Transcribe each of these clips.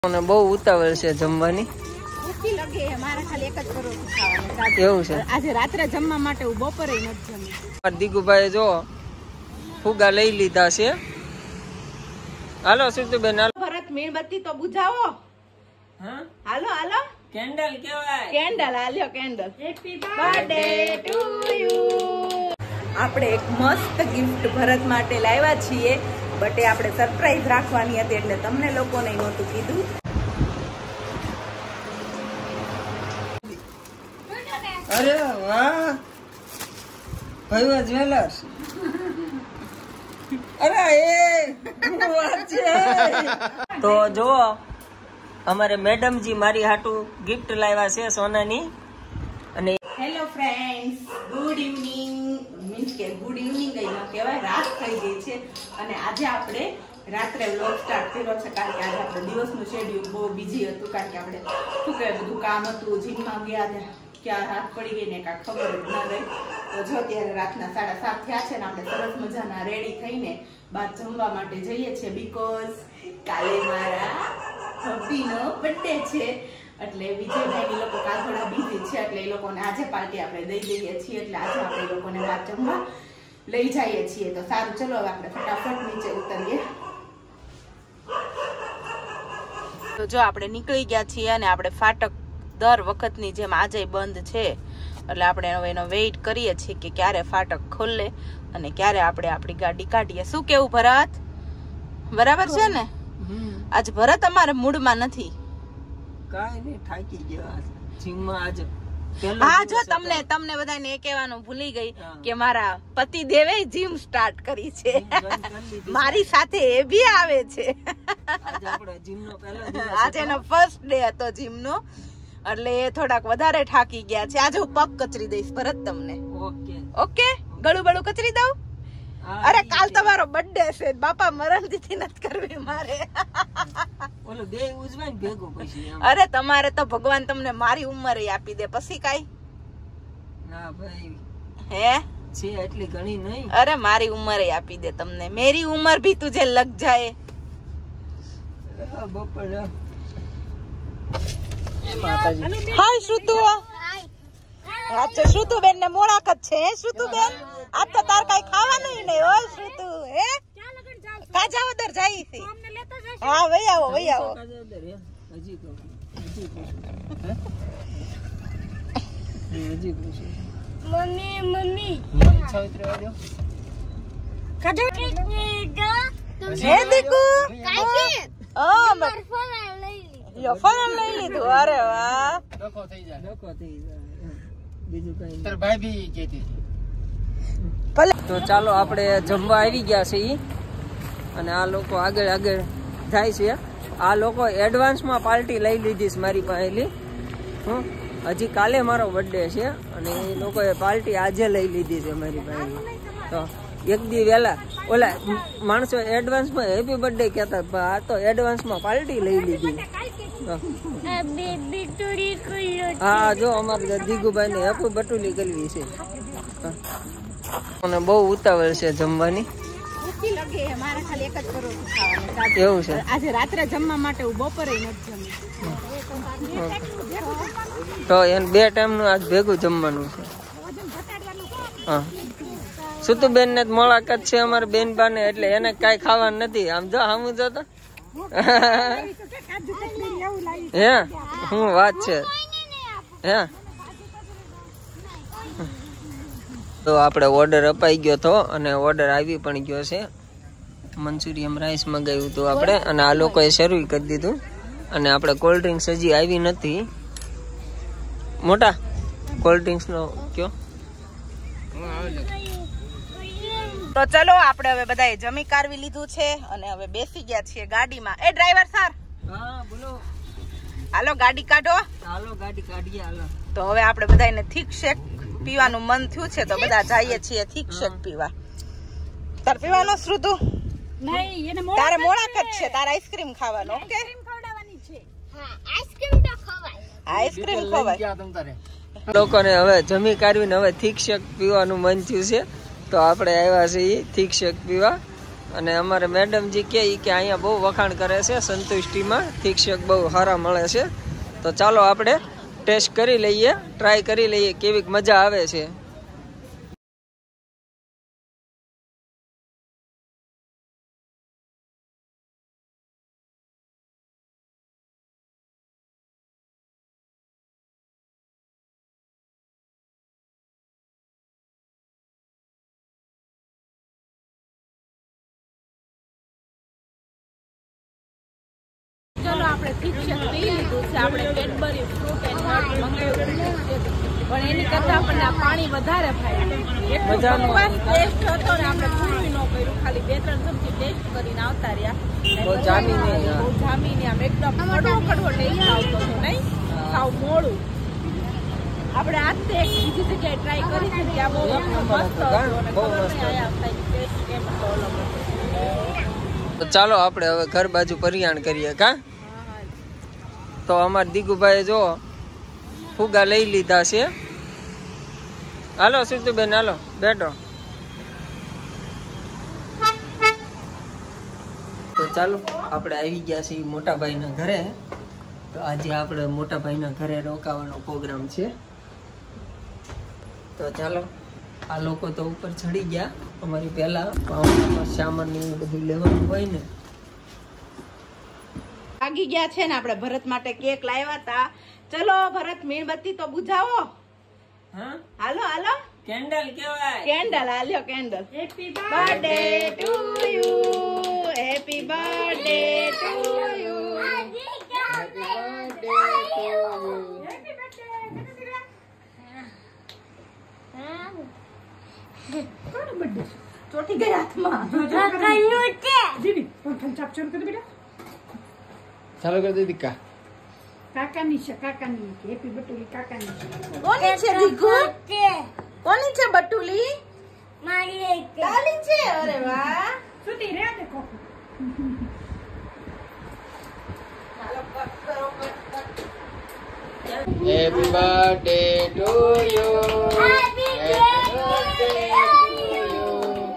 બહુ ઉતાવળ છે જમવાની. ભૂખી લાગે મારા ખાલી એક જ પરોઠું ખાવાનું. એવું છે આજે રાત્રે જમવા માટે હું બપોરે નથી જમી. દીગુભાઈ જો ફુગા લઈ લીધા છે. હાલો સીતુબેન હાલો. ભરત મીણબત્તી તો બુઝાવો. હા હાલો હાલો. કેન્ડલ કેવાય. કેન્ડલ હાલ્યો candle. Happy birthday to you. આપણે એક મસ્ત ગિફ્ટ ભરત માટે લાવ્યા છીએ, બટ એ આપણે સરપ્રાઈઝ રાખવાની હતી એટલે તમને લોકોને નહોતું કીધું. અરે વાહ ભૈયા જ્વેલર્સ. અરે એ વાત છે. તો જો અમારે મેડમજી મારી હાટુ ગિફ્ટ લાવ્યા છે સોનાની. અને hello friends, good evening. Means કે ગુડ ઇવનિંગ કઈ ન કહેવાય, રાત થઈ ગઈ છે. અને આજે આપણે રાત્રે વ્લોગ સ્ટાર્ટ કર્યો છે કારણ કે આજે આપણે દિવસનું શેડ્યુલ બહુ બીજી હતું, કારણ કે આપણે શું કહેવાય બધું કામ હતું, જીમમાં ગયા, ક્યાં રાત પડી ગઈ ને કાંઈ ખબર જ ના રહી. તો જો ત્યારે રાતના 7:30 થયા છે ને આપણે સરસ મજાના રેડી થઈને બહાર જમવા માટે જઈએ છીએ, બીકોઝ કાલે મારા હબીનો બર્થડે છે. એટલે વિજયભાઈ લોકો કાલ થોડા બિઝી છે એટલે એ લોકોને આજે પાર્ટી આપણે દઈ દઈએ છીએ. એટલે આજે આપણે એ લોકોને બહાર જમવા લઈ જઈએ છીએ. તો સારું, ચલો હવે આપણે ફટાફટ નીચે ઉતરીએ. તો જો આપણે નીકળી ગયા છીએ અને આપણે ફાટક દર વખતની જેમ આજે બંધ છે, એટલે આપણે હવે એનો વેઇટ કરીએ છીએ કે ક્યારે ફાટક ખોલે અને ક્યારે આપણે આપણી ગાડી કાઢીએ. શું કેવું ભરત? બરાબર છે ને? આજ ભરત અમારે મૂડમાં નથી. કાઈ નહીં, થાકી ગયા જીમમાં આજે. હા, જો તમને બધાને એ કહેવાનું ભૂલી ગઈ કે મારા પતિ દેવે જીમ સ્ટાર્ટ કરી છે. મારી સાથે એ બી આવે છે. આજે એનો ફર્સ્ટ ડે હતો જીમનો, એટલે એ થોડાક વધારે થાકી ગયા છે. આજે હું પગ કચરી દઈશ ભરત તમને. ઓકે, ગળું બળું કચરી દઉં. અરે કાલ તમારો બર્થડે છે બાપા, મરણ તિથિ નથી કરવી મારે. ઓલો બે ઉજવાય ભેગો પછી. અરે તમારે તો ભગવાન તમને મારી ઉંમરે આપી દે પછી કાઈ. ના ભાઈ, હે છે એટલી ઘણી નહીં. અરે મારી ઉંમરે આપી દે તમને. મેરી ઉંમર ભી તુझे લગ જાए. બપોર હાય શ્રુતુ. અચ્છા, શ્રુતુ બેન ને મોળાકત છે. હે શ્રુતુ બેન, આજ તો તાર કઈ ખાવાનું નહીં. ઓય શ્રુતુ, હે કાજાવદર જાય છે. હા વઈ આવો, વઈ આવો. હજી મમ્મી હે દીકુ ફળ લઈ લીધું. અરે વાહ, ડખો થઈ જાય. બીજું કઈ તાર ભાઈ બી કેતી. તો ચાલો આપણે જમવા આવી ગયા છે અને આ લોકો આગળ આગળ જાય છે. આ લોકો એડવાન્સમાં પાર્ટી લઈ લીધી છે મારી પાસેથી. હજી કાલે મારો બર્થડે છે અને એ લોકોએ પાર્ટી આજે લઈ લીધી છે મારી પાસે. તો એક દી વહેલા ઓલા માણસો એડવાન્સમાં હેપી બર્થડે કહેતા, આ તો એડવાન્સમાં પાર્ટી લઈ લીધી. હા, જો અમારે દીગુભાઈ ને હેપી બટુલી કરવી છે. અને બહુ ઉતાવળ છે જમવાની. ભૂખી લાગે મારા ખાલી એક જ પરોઠું ખાવાનું. એવું છે આજે રાત્રે જમવા માટે હું બપોરે નથી જમી. તો એને 2 ટાઈમ નું આજ ભેગું જમવાનું છે. હા, સુતુબેન ને મુલાકાત છે અમારા બેન બાને, એટલે એને કઈ ખાવાનું નથી. આમ જો સામું જો તો. હે હું વાત છે. હે તો આપણે ઓર્ડર અપાઈ ગયો હતો અને ઓર્ડર આવી પણ ગયો છે. મંચુરિયમ રાઈસ મંગાવ્યું હતું આપણે અને આ લોકોએ શરૂ કરી દીધું. અને આપણે કોલ્ડ ડ્રિંક્સ હજી આવી નથી. મોટા કોલ્ડ ડ્રિંક્સ નો કયો? તો ચલો આપણે હવે બધાએ જમી કારવી લીધું છે અને હવે બેસી ગયા છીએ ગાડીમાં. એ ડ્રાઈવર સર, હા બોલો. હાલો ગાડી કાઢો. હાલો ગાડી કાઢીએ. હાલો. તો હવે આપણે બધાને થીક શેક પીવાનું મન થયું છે તો બધા જઈએ છીએ થીક શેક પીવા. તાર પીવાનો શ્રુતુ? તારે મોળાકત છે, તારે આઈસ્ક્રીમ ખાવાનો. ઓકે, આઈસ્ક્રીમ ખવાય. લોકોને હવે જમી કાઢવીને હવે થીક શેક પીવાનું મન થયું છે તો આપણે આવ્યા છીએ થીક શેક પીવા. અને અમારે મેડમજી કે અહીંયા બહુ વખાણ કરે છે સંતુષ્ટિમાં શિક્ષક બહુ સારા મળે છે. તો ચાલો આપણે ટેસ્ટ કરી લઈએ, ટ્રાય કરી લઈએ કેવી મજા આવે છે. ચલો આપણે શિક્ષક પી લીધું છે, આપણે કેડબરી ફ્રૂટ એન્ડ નટ મંગાવ્યું છે, પણ એની કરતા આપણને આ પાણી વધારે ફાવ્યું. ટેસ્ટ હતો ને આપણે પૂરું ન કર્યું, ખાલી 2-3 ચમચી ટેસ્ટ કરીને આવતા રહ્યા. બહુ જામીને આમ એકદમ કડવો ટેસ્ટ આવતો હતો નહીં, સાવ મોડું. આપણે આજથી એક બીજી જગ્યાએ ટ્રાય કરી છે ત્યાં બહુ મસ્ત હતો અને ખબર નહીં આયા ટેસ્ટ કેમ હતો અલગ હતો. તો ચાલો આપણે હવે ઘર બાજુ પરિયાણ કરીએ. કા તો અમાર દીગુભાઈ જો ફુગા લઈ લીધા છે. હાલો સીતુબેન, હાલો બેઠો. તો ચાલો આપણે આવી ગયા છીએ મોટાભાઈના ઘરે. તો આજે આપણે મોટાભાઈના ઘરે રોકાવાનો પ્રોગ્રામ છે. તો ચાલો, આ લોકો તો ઉપર ચડી ગયા અમારી પહેલા. સામાન ને બધું લેવાનું હોય ને. આગી ગયા છે ને આપણે ભરત માટે કેક લાવ્યા હતા. ચલો ભરત મીણબત્તી તો બુઝાવો. હા હાલો હાલો. કેન્ડલ કેવાય, કેન્ડલ. હાલ્યો candle. Happy birthday to you, happy birthday to you, happy birthday to you, happy birthday. ચોટી ગઈ હાથમાં. ચાલો કરી દે દીકા. કાકાની છે, કાકાની હેપી બટુલી કાકાની છે. કોની છે દીકુ? કોની છે બટુલી? મારી તાલી છે. અરે વાહ. સુતી રે દેખો. Happy birthday to you, happy birthday to you.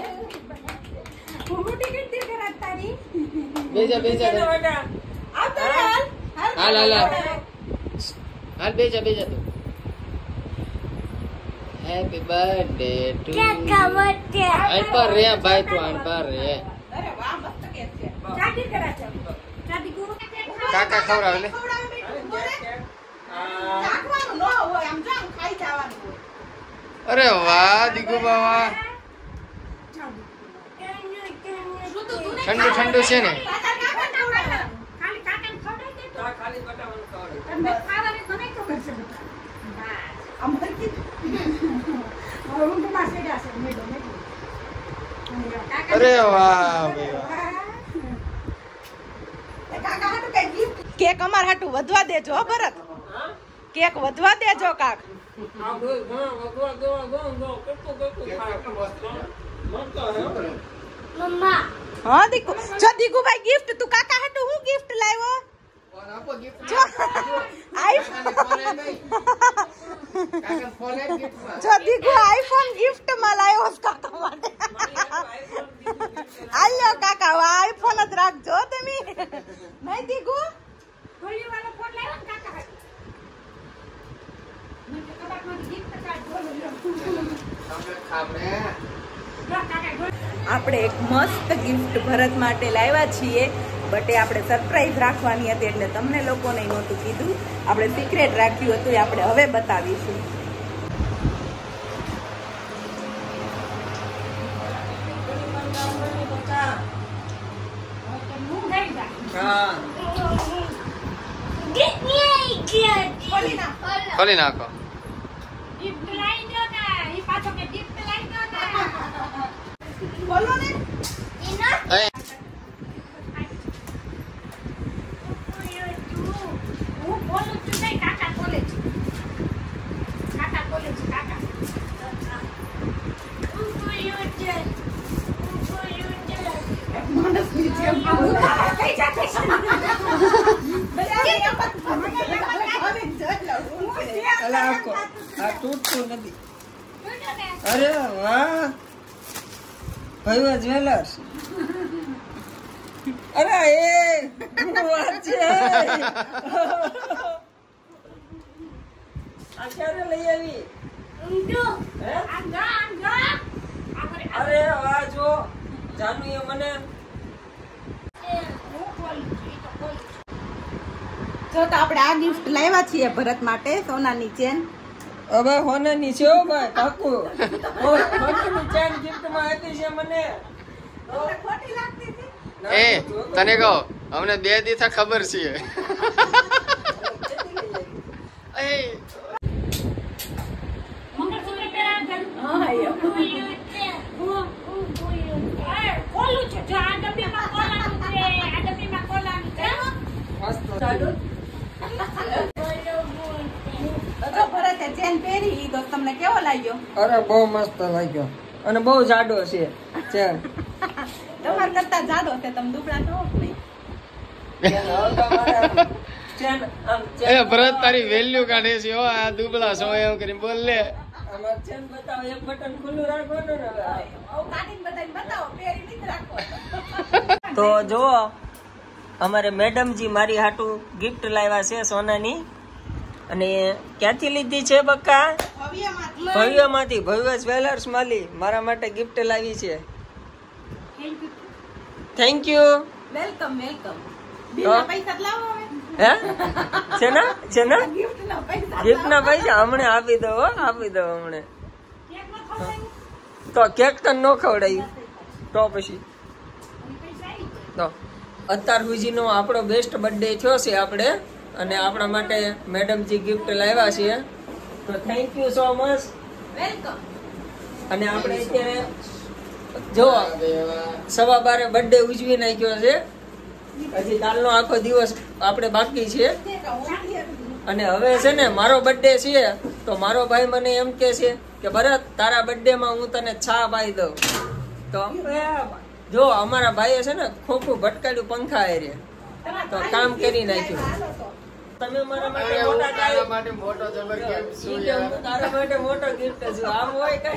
મોટી કેટલી કરાત તારી? બેજા બેજા આવતો હાલ. હાલ હાલ હાલ બેજા બેજા તું. Happy birthday to you. આઈ પર રે ભાઈ, તું આઈ પર રે. અરે વાહ, મસ્ત કેક છે. ચાટી કરાત છે. ચાટી ગુરુ કાકા ખવડાવે લે. ચાખવાનું ન હોય, આમ જો આમ ખાઈ જવાનું હોય. અરે વાહ દીકુ બાવા, ઠંડુ ઠંડુ છે ને. ખાલી કાકાને ખવડાવી દે તો. ખાલી બટાવાનું ખવડાવે. તમને ખાવાને તો નહીં ખબર છે બેટા. અમાર કી હવે ઊંઘમાં સેડ્યા છે મેડો મેડો. અરે વાહ ભાઈ વાહ. કાકા હાટુ કઈ ગિફ્ટ. કેક અમાર હાટુ વધવા દેજો હો ભરત. કેક વધવા દેજો કાક. મમ્મા હા દીકુ. જો દીકુભાઈ ગિફ્ટ, તું કાકા હાટુ હું ગિફ્ટ લાવ્યો? જો જો દીકુ આઈફોન ગિફ્ટ માં લાવ્યો છે કાકા માટે. આલ્યો કાકા, આઈફોન જ રાખજો તમે. નહીં દીકુ? ગોલી વાળો ફોન લાવ્યો ને કાકા હાટુ. મને કબાટમાંથી ગિફ્ટ કાર્ડ બોલો. આપણે એક મસ્ત ગિફ્ટ ભરત માટે લાવ્યા છીએ, બટ એ આપણે સરપ્રાઈઝ રાખવાની હતી એટલે તમને લોકોને નહોતું કીધું. આપણે સિક્રેટ રાખ્યું હતું, એ આપણે હવે બતાવીશું. ખોલી નાખો. ગિફ્ટ લાવી દો ને. ઈ પાછો કે ગિફ્ટ લાવી દો ને. બોલો ને. હું બોલું છું નહીં, કાકા બોલે છે. કાકા બોલે છે, કાકા. માણસની જેમ કઈ જાતે આ તૂટતું નથી. અરે વાહ, ભૈયા જ્વેલર્સ. અરે એ વાત છે આ ક્યારે લઈ આવી હે? અરે આ જો જાનુએ મને જો તો આપણે આ ગિફ્ટ લાવ્યા છીએ ભરત માટે સોનાની ચેન. હવે હોનાની છે હો ભાઈ કાકુ હોનાની ચેન ગિફ્ટ માં આપી છે મને. ખોટી લાગતી હતી. એ તને કહો અમને 2 દિવસ ખબર છે એ મંગળસૂત્ર પહેરાવ હા યો. ખોલું છે જો આ ડબ્બીમાં કોલાનું છે આ ડબ્બીમાં કોલાનું છે મસ્ત તો ભરતે ચેન પહેરી ઈ તો તમને કેવો લાગ્યો? અરે બહુ મસ્ત લાગ્યો અને બહુ જાડો છે ચેન. તમાર કરતા જાડો છે, તમે દુબળા છો નહીં. ચેન આમ એ ચેન ભરત તારી વેલ્યુ કાઢે છે હો આ દુબળા છો એમ કરીને બોલ લે. આમાં ચેન બતાવો એક બટન ખુલ્લું રાખવાનું ને હવે. આવું કાઢીને બધાને બતાવો, પહેરી નથી રાખો. તો જુઓ અમારે મેડમજી મારી હાટુ ગિફ્ટ લાવ્યા છે સોનાની. અને ક્યાંથી લીધી છે બક્કા? ભવ્યમાંથી. ભવ્ય જ્વેલર્સ માંથી મારા માટે ગિફ્ટ લાવી છે. Thank you. Welcome welcome. બિલના પૈસા લાવો હવે. હે છે ને ગિફ્ટના પૈસા. ગિફ્ટ ના પૈસા હમણે આપી દો હો, આપી દો હમણે. તો કેક તો ન ખવડાયું તો પછી તો અત્યાર સુધીનો આપણો બેસ્ટ બર્થડે થયો છે આપણે, અને આપણા માટે મેડમજી ગિફ્ટ લાવ્યા છે. તો thank you so much. Welcome. અને આપણે અત્યારે જો 12:15 બર્થડે ઉજવી નાખ્યો છે. હજી કાલનો આખો દિવસ આપણે બાકી છે. અને હવે છે ને મારો બર્થડે છે તો મારો ભાઈ મને એમ કે છે કે ભરત તારા બર્થડે માં હું તને છા પાઈ દઉં. તો જો અમારા ભાઈએ છે ને ખોખું ભટકાડ્યું પંખા એ તો કામ કરી નાખ્યું. તમે મારા માટે મોટા તારા માટે મોટો જબર ગિફ્ટ શું હું યાર તારા માટે મોટો ગિફ્ટ છું. આમ હોય કઈ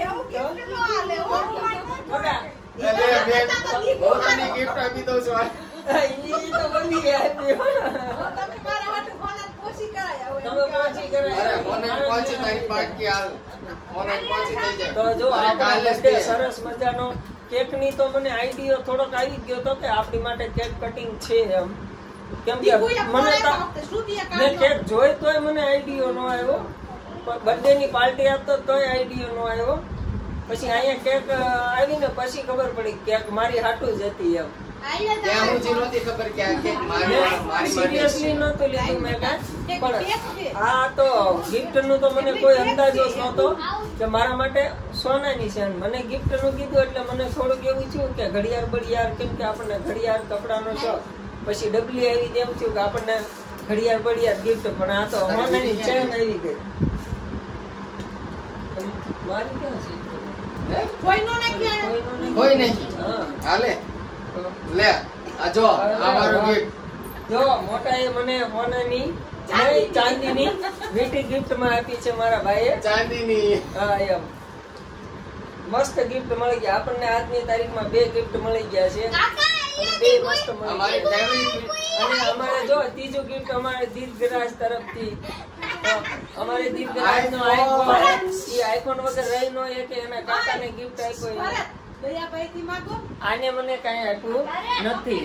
મોટા બહુ તને ગિફ્ટ આપી દઉં છું ઈ તો બની આપ્યો. તમે મારા હાટુ ફોન પોછી કરાયા હોય. તમે પહોંચી કરાય. અરે મને પહોંચી તારી બાકી હાલ મને પહોંચી થઈ જાય તો જો અને આપણો કાલે birthday જ સરસ મજાનો કેક ની તો મને આઈડિયો થોડોક આવી ગયો તો કે આપણી માટે કેક કટિંગ છે એમ. કેમ કે મને તો મેં કેક જોઈ તોય મને આઈડિયો ન આવ્યો, બર્થડે ની પાર્ટી આપતો તોય આઈડિયો ન આવ્યો. પછી અહીંયા કેક આવીને પછી ખબર પડી કેક મારી હાટુ જ હતી એમ. ત્યાં હું નહોતી ખબર કે આ કેક મારી માટે સિરિયસલી છે. નહોતું લીધું મેં કાંઈ. પણ આ તો ગિફ્ટ નું તો મને કોઈ અંદાજો જ નહોતો કે મારા માટે સોનાની છે. મને ગિફ્ટ નું કીધું એટલે મને થોડુંક એવું થયું કે ઘડિયાળ બડિયાળ, કેમ કે આપણને ઘડિયાળ કપડાનો શોખ. પછી ડબલી આવી તેમ થયું કે આપણને ઘડિયાળ બડિયાળ ગિફ્ટ, પણ આ તો સોનાની ચેન આવી ગઈ. મારી ક્યાં છે? કોઈનો નથી. કોઈ નહીં હા. હાલે લે આ જો આ મારો ગિફ્ટ જો મોટા એ મને સોનાની નહીં ચાંદીની વીટી ગિફ્ટ માં આપી છે મારા ભાઈએ. ચાંદીની હા એમ મસ્ત ગિફ્ટ મળી ગયા આપણને. આજની તારીખમાં 2 ગિફ્ટ મળી ગયા છે અને 2 મસ્ત મળી અમારી ગયા. ફેમિલી અને અમારે જો ત્રીજું ગિફ્ટ અમારે દીર્ઘરાજ તરફથી. તો અમારે દીર્ઘરાજ નો આઈફોન વગર રહી નો એ કે એના કાકાને ગિફ્ટ આપ્યો. દયાભાઈ થી માંગો. આને મને કઈ આપ્યું નથી.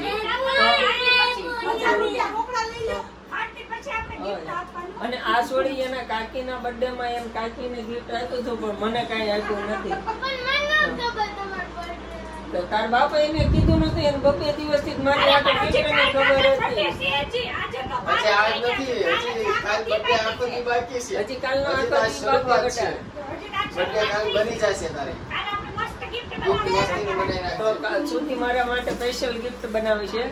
રોકડા લઈ લો. અને આ છોડી એના કાકીના બર્થડે માં એમ કાકીને ગિફ્ટ આપ્યું હતું, પણ મને કઈ આપ્યું નથી. તો તાર બાપા એને કીધું નથી, એને 2 દિવસથી જ મારી આટો ગિફ્ટની ખબર હતી. પછી આજ નથી હજી કાલ બર્થડે આખો દી બાકી છે. હજી કાલનો હજી આખો તો આ દી શરૂઆત બાકી છે. બેટા. બર્થડે કાલ બની જશે તારે ગિફ્ટ મસ્તીનું બનાવી તો નાખજે. કાલ સુધી મારા માટે સ્પેશિયલ ગિફ્ટ બનાવી છે,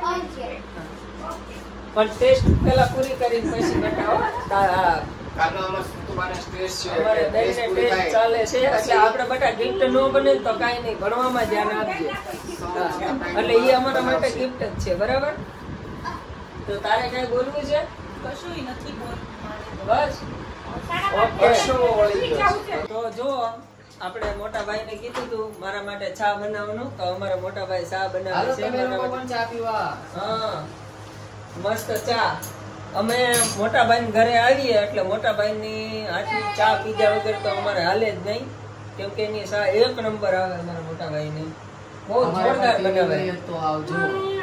પણ ટેસ્ટ પેલા પૂરી કરીને પછી બતાવો. કાલનો અમારો તમારા સ્ટ્રેસ છે અમારે ટેસ્ટ દઈને પૂરી ટેસ્ટ થાય. ચાલે છે એટલે આપણે બેટા ગિફ્ટ ન બને તો કાઈ નહીં, ભણવામાં ધ્યાન આપજે. હા, એટલે એ અમારા માટે ગિફ્ટ જ છે, બરાબર? તો તારે કઈ બોલવું છે? કશુંય નથી બોલ. બસ વર્ષો વળી ગયો છે. તો જો આપણે મોટા ભાઈ ને કીધું તું મારા માટે ચા બનાવવાનું, તો અમારા મોટા ભાઈ ચા બનાવે છે મારા માટે. ચા પીવા. હા મસ્ત ચા. અમે મોટા ભાઈ ઘરે આવીએ એટલે મોટા ભાઈ ની હાથની ચા પીધા વગર તો અમારે હાલે જ નહીં, કેમ કે એની ચા એક નંબર આવે અમારા મોટા ભાઈ ની. બહુ જોરદાર બનાવે. તો આવજો.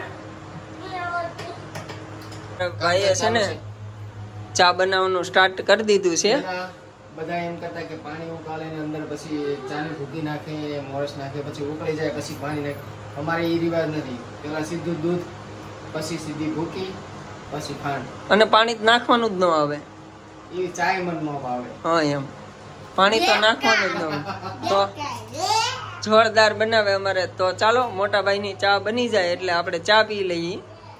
ભાઈએ છે ને ચા બનાવવાનું સ્ટાર્ટ કરી દીધું છે. બધા એમ કરતા કે પાણી ઉકાળે ને અંદર પછી ચાની ભૂકી નાખે, મોરસ નાખે, પછી ઉકળી જાય પછી પાણી નાખે. અમારે એ રિવાજ નથી. પેલા સીધું દૂધ, પછી સીધી ભૂકી, પછી ખાંડ, અને પાણી નાખવાનું જ ન આવે. એ ચાય મન ન ભાવે. હા એમ પાણી તો નાખવાનું જ ન આવે. તો જોરદાર બનાવે અમારે. તો ચાલો મોટા ભાઈ ની ચા બની જાય એટલે આપણે ચા પી લઈએ.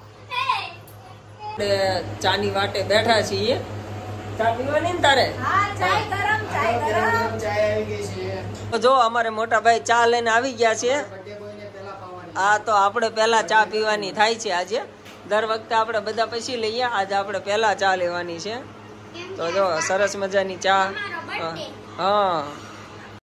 આપણે ચાની વાટે બેઠા છીએ. ચા પીવાની ને તારે? ચાય આવી ગઈ છે. તો જો અમારે મોટા ભાઈ ચા લઈને આવી ગયા છે. બર્થડે બોયને પહેલા પાવાની. આ તો આપણે પહેલા ચા પીવાની થાય છે આજે. દર વખતે આપણે બધા પછી લઈએ, આજે આપણે પહેલા ચા લેવાની છે. તો જો સરસ મજાની ચા. હા